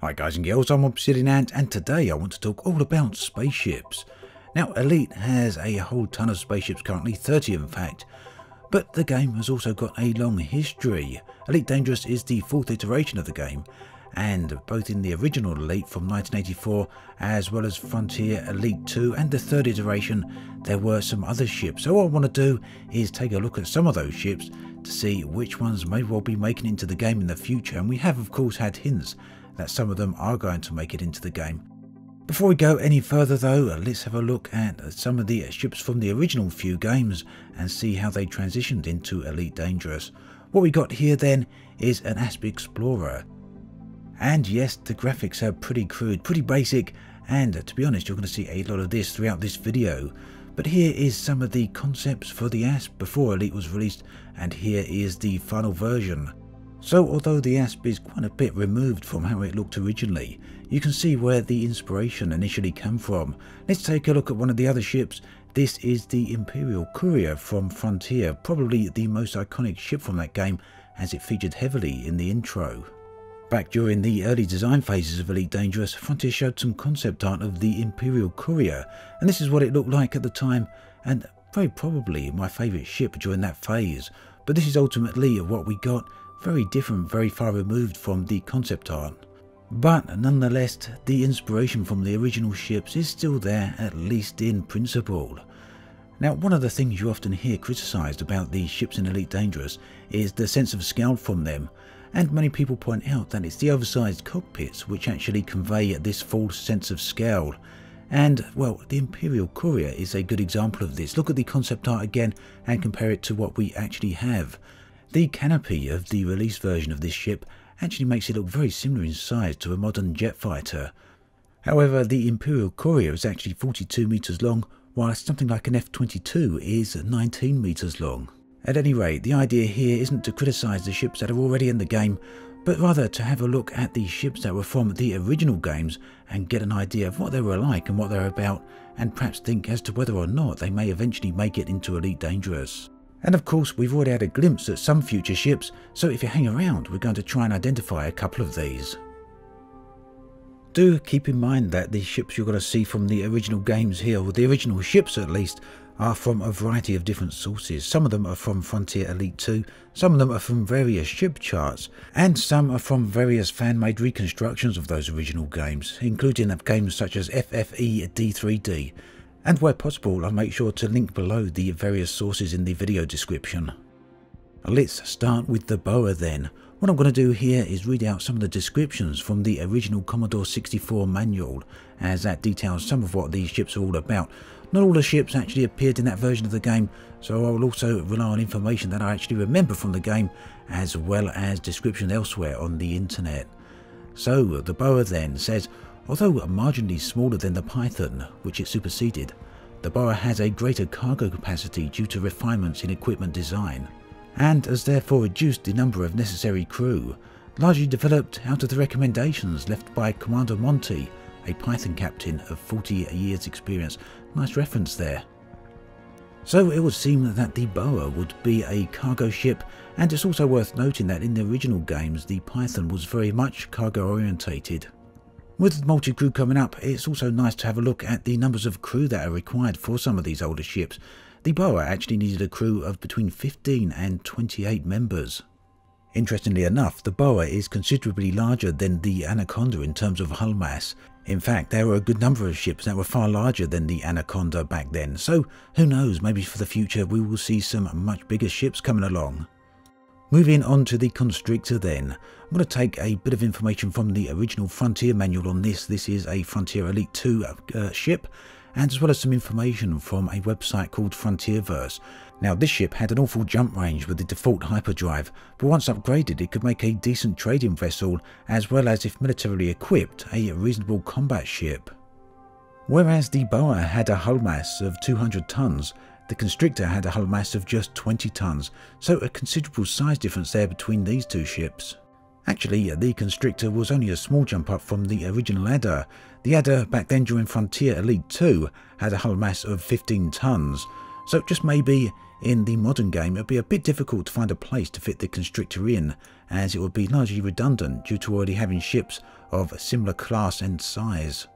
Hi guys and girls, I'm Obsidian Ant, and today I want to talk all about spaceships. Now Elite has a whole ton of spaceships currently, 30 in fact, but the game has also got a long history. Elite Dangerous is the 4th iteration of the game, and both in the original Elite from 1984 as well as Frontier Elite 2 and the 3rd iteration, there were some other ships. So what I want to do is take a look at some of those ships to see which ones may well be making it into the game in the future, and we have of course had hints that some of them are going to make it into the game. Before we go any further though, let's have a look at some of the ships from the original few games and see how they transitioned into Elite Dangerous. What we got here then is an Asp Explorer. And yes, the graphics are pretty crude, pretty basic, and to be honest you're going to see a lot of this throughout this video. But here is some of the concepts for the Asp before Elite was released, and here is the final version. So although the Asp is quite a bit removed from how it looked originally, you can see where the inspiration initially came from. Let's take a look at one of the other ships. This is the Imperial Courier from Frontier, probably the most iconic ship from that game as it featured heavily in the intro. Back during the early design phases of Elite Dangerous, Frontier showed some concept art of the Imperial Courier, and this is what it looked like at the time, and very probably my favourite ship during that phase. But this is ultimately what we got. Very different, very far removed from the concept art. But nonetheless, the inspiration from the original ships is still there, at least in principle. Now, one of the things you often hear criticised about the ships in Elite Dangerous is the sense of scale from them, and many people point out that it's the oversized cockpits which actually convey this false sense of scale. And, well, the Imperial Courier is a good example of this. Look at the concept art again and compare it to what we actually have. The canopy of the release version of this ship actually makes it look very similar in size to a modern jet fighter. However, the Imperial Courier is actually 42 meters long, whilst something like an F-22 is 19 meters long. At any rate, the idea here isn't to criticize the ships that are already in the game, but rather to have a look at the ships that were from the original games and get an idea of what they were like and what they're about, and perhaps think as to whether or not they may eventually make it into Elite Dangerous. And of course, we've already had a glimpse at some future ships, so if you hang around, we're going to try and identify a couple of these. Do keep in mind that the ships you're going to see from the original games here, or the original ships at least, are from a variety of different sources. Some of them are from Frontier Elite 2, some of them are from various ship charts, and some are from various fan-made reconstructions of those original games, including games such as FFE D3D. And where possible, I'll make sure to link below the various sources in the video description. Let's start with the Boa then. What I'm going to do here is read out some of the descriptions from the original Commodore 64 manual, as that details some of what these ships are all about. Not all the ships actually appeared in that version of the game, so I will also rely on information that I actually remember from the game, as well as description elsewhere on the internet. So the Boa then says, although marginally smaller than the Python, which it superseded, the Boa has a greater cargo capacity due to refinements in equipment design, and has therefore reduced the number of necessary crew, largely developed out of the recommendations left by Commander Monty, a Python captain of 40 years experience. Nice reference there. So it would seem that the Boa would be a cargo ship, and it's also worth noting that in the original games the Python was very much cargo orientated. With multi-crew coming up, it's also nice to have a look at the numbers of crew that are required for some of these older ships. The Boa actually needed a crew of between 15 and 28 members. Interestingly enough, the Boa is considerably larger than the Anaconda in terms of hull mass. In fact, there were a good number of ships that were far larger than the Anaconda back then, so who knows, maybe for the future we will see some much bigger ships coming along. Moving on to the Constrictor then, I'm going to take a bit of information from the original Frontier manual on this. This is a Frontier Elite 2 ship, and as well as some information from a website called Frontierverse. Now this ship had an awful jump range with the default hyperdrive, but once upgraded it could make a decent trading vessel, as well as, if militarily equipped, a reasonable combat ship. Whereas the Boa had a hull mass of 200 tons, the Constrictor had a hull mass of just 20 tons, so a considerable size difference there between these two ships. Actually, the Constrictor was only a small jump up from the original Adder. The Adder back then during Frontier Elite 2 had a hull mass of 15 tons, so just maybe in the modern game it'll be a bit difficult to find a place to fit the Constrictor in, as it would be largely redundant due to already having ships of a similar class and size.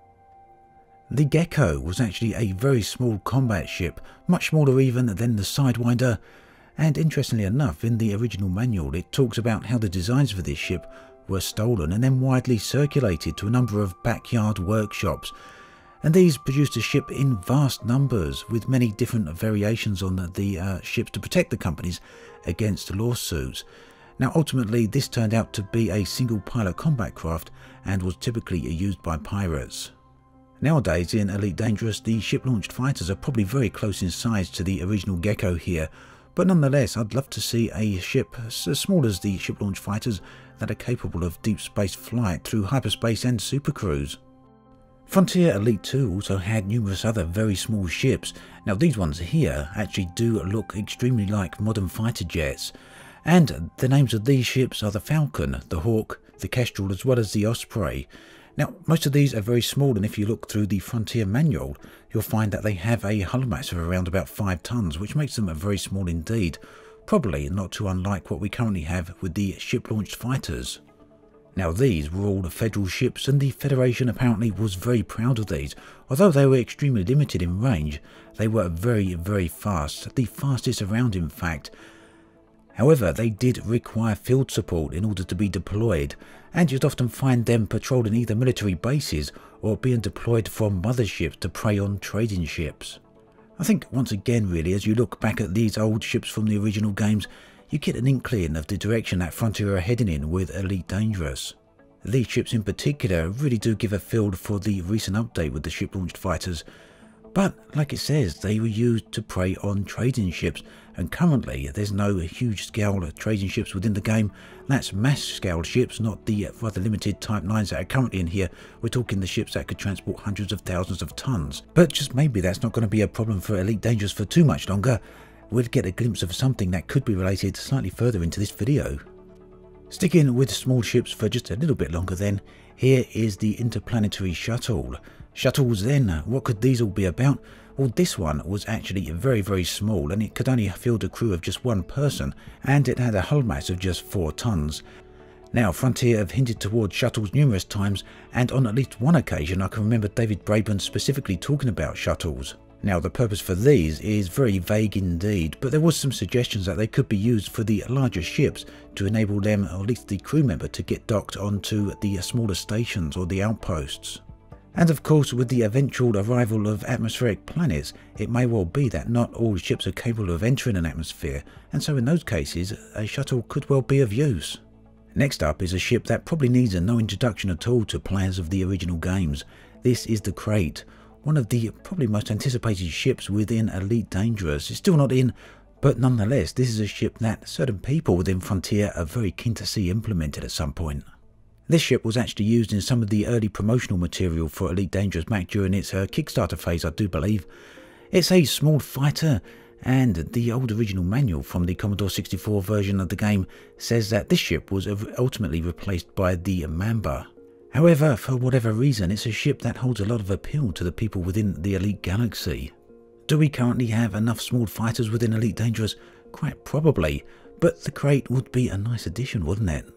The Gecko was actually a very small combat ship, much smaller even than the Sidewinder, and interestingly enough, in the original manual it talks about how the designs for this ship were stolen and then widely circulated to a number of backyard workshops, and these produced a ship in vast numbers with many different variations on the ships to protect the companies against lawsuits. Now ultimately this turned out to be a single pilot combat craft and was typically used by pirates. Nowadays in Elite Dangerous the ship launched fighters are probably very close in size to the original Gecko here, but nonetheless I'd love to see a ship as small as the ship launched fighters that are capable of deep space flight through hyperspace and supercruise. Frontier Elite 2 also had numerous other very small ships. Now these ones here actually do look extremely like modern fighter jets, and the names of these ships are the Falcon, the Hawk, the Kestrel as well as the Osprey. Now most of these are very small, and if you look through the Frontier manual you'll find that they have a hull mass of around about 5 tons, which makes them very small indeed, probably not too unlike what we currently have with the ship launched fighters. Now these were all Federal ships, and the Federation apparently was very proud of these. Although they were extremely limited in range, they were very fast, the fastest around in fact. However, they did require field support in order to be deployed, and you'd often find them patrolling either military bases or being deployed from motherships to prey on trading ships. I think once again really, as you look back at these old ships from the original games, you get an inkling of the direction that Frontier are heading in with Elite Dangerous. These ships in particular really do give a feel for the recent update with the ship launched fighters, but like it says, they were used to prey on trading ships, and currently there's no huge scale trading ships within the game. That's mass scale ships, not the rather limited Type 9s that are currently in here. We're talking the ships that could transport hundreds of thousands of tons. But just maybe that's not going to be a problem for Elite Dangerous for too much longer. We'll get a glimpse of something that could be related slightly further into this video. Sticking with small ships for just a little bit longer then, here is the Interplanetary Shuttle. Shuttles then, what could these all be about? Well, this one was actually very small, and it could only field a crew of just one person, and it had a hull mass of just 4 tons. Now, Frontier have hinted towards shuttles numerous times, and on at least one occasion I can remember David Braben specifically talking about shuttles. Now, the purpose for these is very vague indeed, but there was some suggestions that they could be used for the larger ships to enable them, or at least the crew member, to get docked onto the smaller stations or the outposts. And of course, with the eventual arrival of atmospheric planets, it may well be that not all ships are capable of entering an atmosphere, and so in those cases, a shuttle could well be of use. Next up is a ship that probably needs no introduction at all to players of the original games. This is the Krait. One of the probably most anticipated ships within Elite Dangerous. It's still not in, but nonetheless this is a ship that certain people within Frontier are very keen to see implemented at some point. This ship was actually used in some of the early promotional material for Elite Dangerous back during its Kickstarter phase, I do believe. It's a small fighter, and the old original manual from the Commodore 64 version of the game says that this ship was ultimately replaced by the Mamba. However, for whatever reason, it's a ship that holds a lot of appeal to the people within the Elite Galaxy. Do we currently have enough small fighters within Elite Dangerous? Quite probably, but the Krait would be a nice addition, wouldn't it?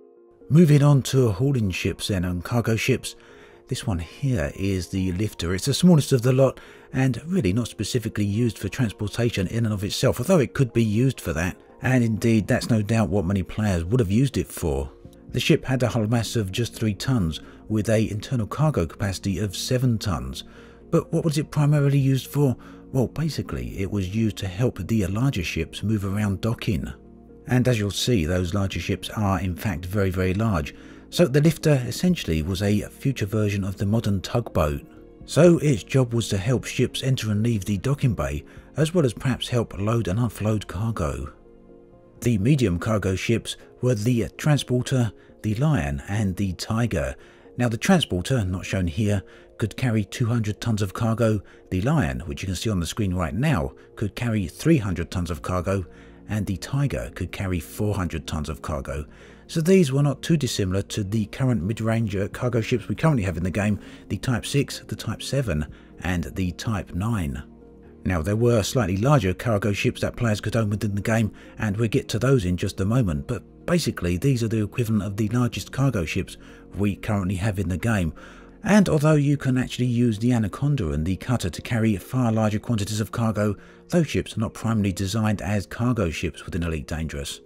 Moving on to hauling ships then, and cargo ships. This one here is the Lifter. It's the smallest of the lot, and really not specifically used for transportation in and of itself, although it could be used for that. And indeed, that's no doubt what many players would have used it for. The ship had a hull mass of just 3 tons, with an internal cargo capacity of 7 tons. But what was it primarily used for? Well, basically, it was used to help the larger ships move around docking. And as you'll see, those larger ships are in fact very large. So the Lifter essentially was a future version of the modern tugboat. So its job was to help ships enter and leave the docking bay, as well as perhaps help load and unload cargo. The medium cargo ships were the Transporter, the Lion and the Tiger. Now the Transporter, not shown here, could carry 200 tons of cargo. The Lion, which you can see on the screen right now, could carry 300 tons of cargo, and the Tiger could carry 400 tons of cargo. So these were not too dissimilar to the current mid-range cargo ships we currently have in the game, the Type 6, the Type 7 and the Type 9. Now there were slightly larger cargo ships that players could own within the game, and we'll get to those in just a moment, but basically these are the equivalent of the largest cargo ships we currently have in the game. And although you can actually use the Anaconda and the Cutter to carry far larger quantities of cargo, those ships are not primarily designed as cargo ships within Elite Dangerous.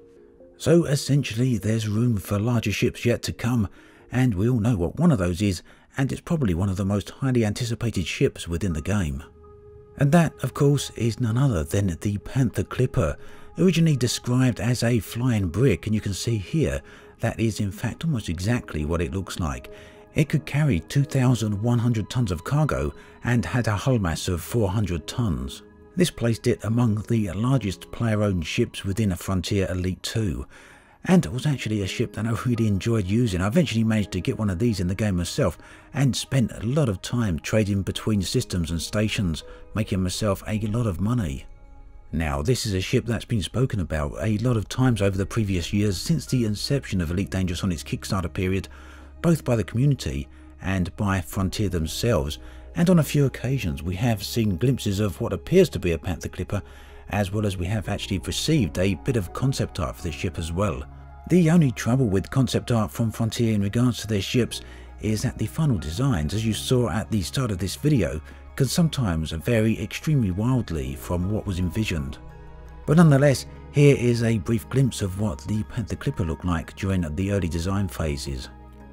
So essentially there's room for larger ships yet to come, and we all know what one of those is, and it's probably one of the most highly anticipated ships within the game. And that, of course, is none other than the Panther Clipper, originally described as a flying brick, and you can see here that is in fact almost exactly what it looks like. It could carry 2,100 tons of cargo and had a hull mass of 400 tons. This placed it among the largest player-owned ships within a Frontier Elite 2, and it was actually a ship that I really enjoyed using. I eventually managed to get one of these in the game myself and spent a lot of time trading between systems and stations, making myself a lot of money. Now, this is a ship that's been spoken about a lot of times over the previous years since the inception of Elite Dangerous on its Kickstarter period, both by the community and by Frontier themselves, and on a few occasions we have seen glimpses of what appears to be a Panther Clipper, as well as we have actually received a bit of concept art for this ship as well. The only trouble with concept art from Frontier in regards to their ships is that the final designs, as you saw at the start of this video, can sometimes vary extremely wildly from what was envisioned. But nonetheless, here is a brief glimpse of what the Panther Clipper looked like during the early design phases.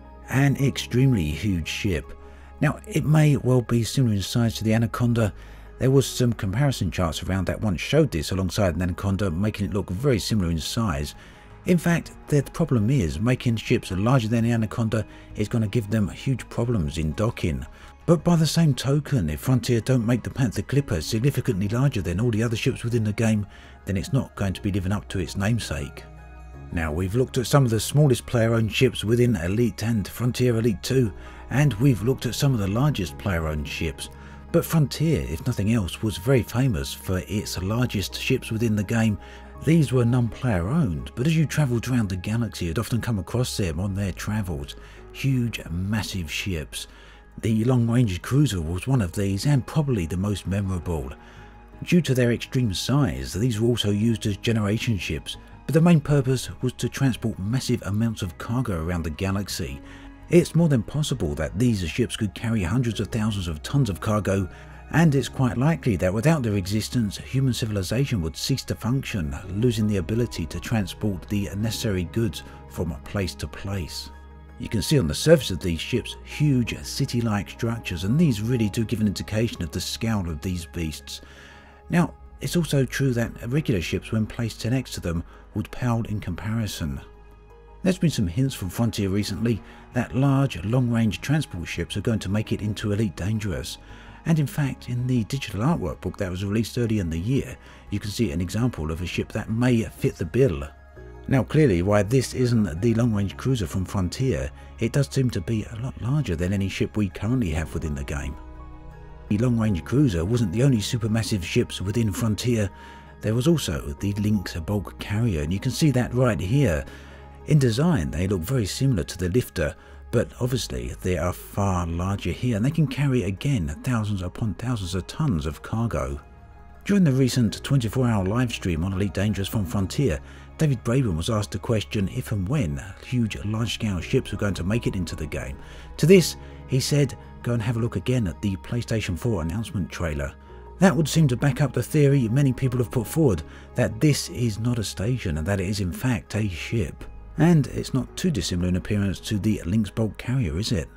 An extremely huge ship. Now, it may well be similar in size to the Anaconda. There was some comparison charts around that once showed this alongside an Anaconda, making it look very similar in size. In fact, the problem is making ships larger than the Anaconda is going to give them huge problems in docking. But by the same token, if Frontier don't make the Panther Clipper significantly larger than all the other ships within the game, then it's not going to be living up to its namesake. Now, we've looked at some of the smallest player-owned ships within Elite and Frontier Elite 2, and we've looked at some of the largest player-owned ships. But Frontier, if nothing else, was very famous for its largest ships within the game. These were non-player owned, but as you travelled around the galaxy, you'd often come across them on their travels. Huge, massive ships. The long-range cruiser was one of these, and probably the most memorable. Due to their extreme size, these were also used as generation ships, but the main purpose was to transport massive amounts of cargo around the galaxy. It's more than possible that these ships could carry hundreds of thousands of tons of cargo, and it's quite likely that without their existence, human civilization would cease to function, losing the ability to transport the necessary goods from place to place. You can see on the surface of these ships huge city-like structures, and these really do give an indication of the scale of these beasts. Now, it's also true that regular ships, when placed next to them, would pale in comparison. There's been some hints from Frontier recently that large, long-range transport ships are going to make it into Elite Dangerous. And in fact, in the digital artwork book that was released early in the year, you can see an example of a ship that may fit the bill. Now clearly, while this isn't the long-range cruiser from Frontier, it does seem to be a lot larger than any ship we currently have within the game. The long-range cruiser wasn't the only supermassive ships within Frontier. There was also the Lynx bulk carrier, and you can see that right here. In design, they look very similar to the Lifter, but obviously they are far larger here, and they can carry again thousands upon thousands of tons of cargo. During the recent 24-hour live stream on Elite Dangerous from Frontier, David Braben was asked the question if and when huge large-scale ships were going to make it into the game. To this, he said, go and have a look again at the PlayStation 4 announcement trailer. That would seem to back up the theory many people have put forward, that this is not a station and that it is in fact a ship. And it's not too dissimilar in appearance to the Lynx bulk carrier, is it?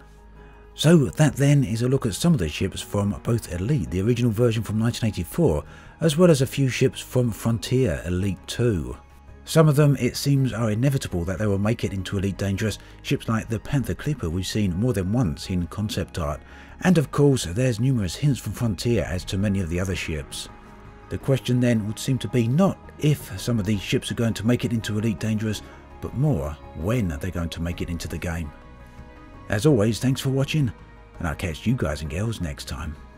So that then is a look at some of the ships from both Elite, the original version from 1984, as well as a few ships from Frontier Elite 2. Some of them, it seems, are inevitable that they will make it into Elite Dangerous, ships like the Panther Clipper we've seen more than once in concept art, and of course there's numerous hints from Frontier as to many of the other ships. The question then would seem to be not if some of these ships are going to make it into Elite Dangerous, but more when they're going to make it into the game. As always, thanks for watching, and I'll catch you guys and girls next time.